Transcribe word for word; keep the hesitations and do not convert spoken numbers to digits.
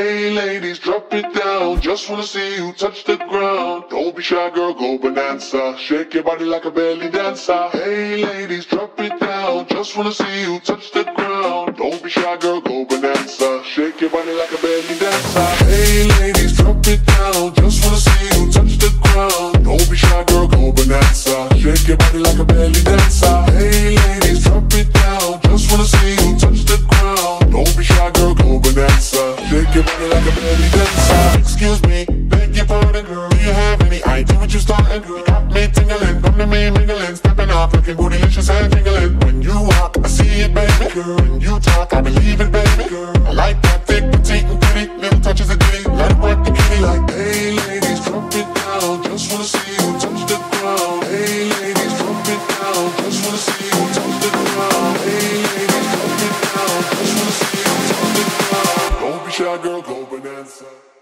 Hey ladies, drop it down. Just wanna see you touch the ground. Don't be shy, girl, go bonanza. Shake your body like a belly dancer. Hey ladies, drop it down. Just wanna see you touch the ground. Don't be shy, girl, go bonanza. Shake your body like a belly dancer. Hey ladies, drop it down. Just wanna see you touch the ground. Don't be shy, girl, go bonanza. Shake your body like a belly dancer. Hey ladies, drop it down. Just wanna see you touch the ground. Don't be shy, girl, go bonanza. Shake your body like a belly dancer. Excuse me, beg your pardon, girl. Do you have any idea what you starting, girl? You got me tingling, come to me mingling, stepping off, looking bootylicious and jingling. When you walk, I see it, baby, girl. When you talk, I believe it, baby, girl. I like that thick, petite, and pretty. Little touches of ditty, let it work the kitty. Like, hey ladies, drop it down. Just wanna see you touch the ground. Hey ladies, drop it down. Just wanna see you touch the ground. Hey ladies, drop it down. Just wanna see you touch the ground. Don't be shy, girl, go bonanza.